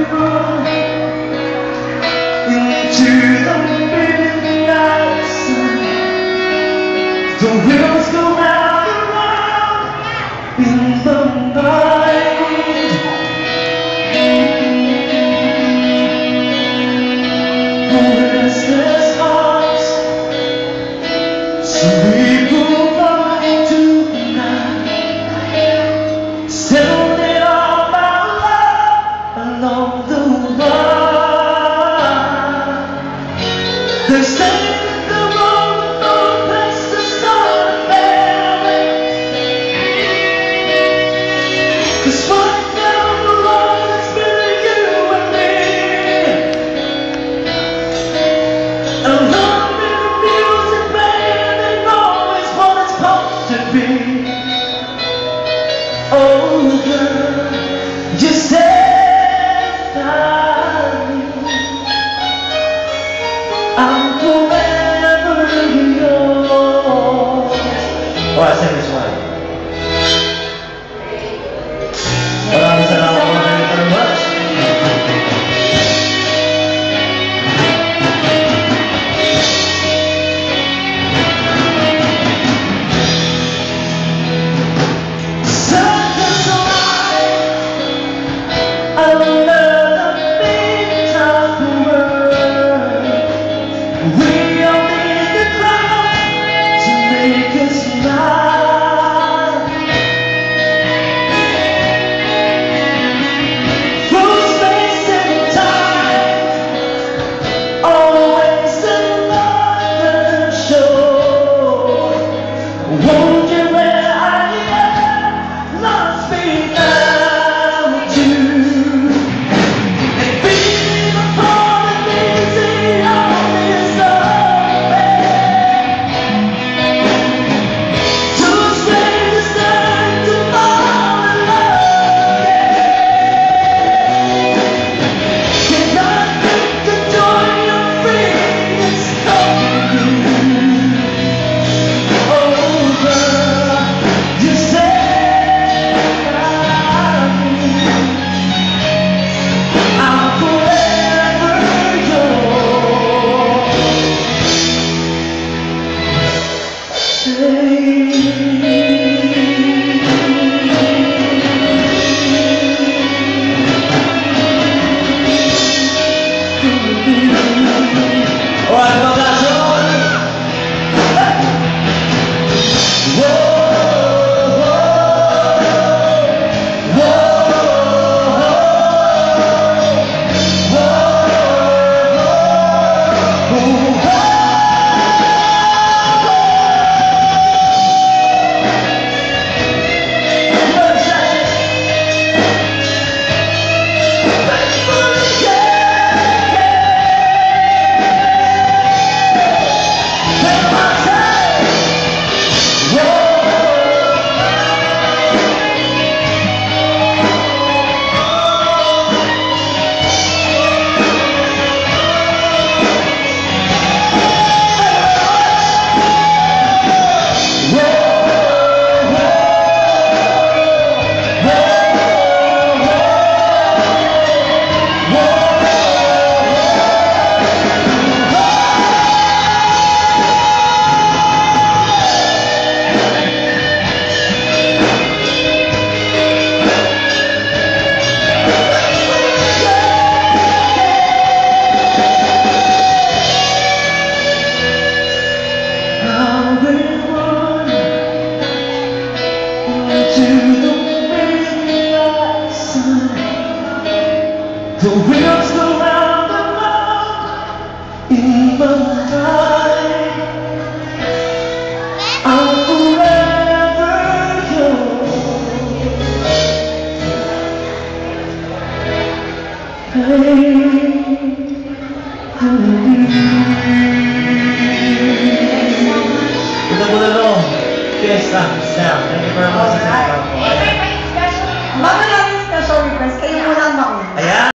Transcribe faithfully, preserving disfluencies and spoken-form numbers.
river into the midnight sun. The wheels go round and round in the night. The restless hearts sleep goodbye tonight. Settling all my love along the line. They say the road no place to start a family. 'Cause right down the road it's been you and me. And love and music playing and always what it's supposed to be. Oh girl, you said I'm forever yours. Oh, I sang this one. Maraming salamat po very much. Circles alive, under the big top world. We all need the clouds to make us smile. Through space and time, always another shore. Won't you where I am, lost without you. And being apart is the only survey. Two strangers turn to fall in love again. Can I think the joy of freedom is coming? Oh girl, you said I'm forever yours. All right, well, that's all. Whoa, whoa, the wheels go round and round in the night. I'm forever yours. Ito po na ito. Fiesta sound. Thank you very much.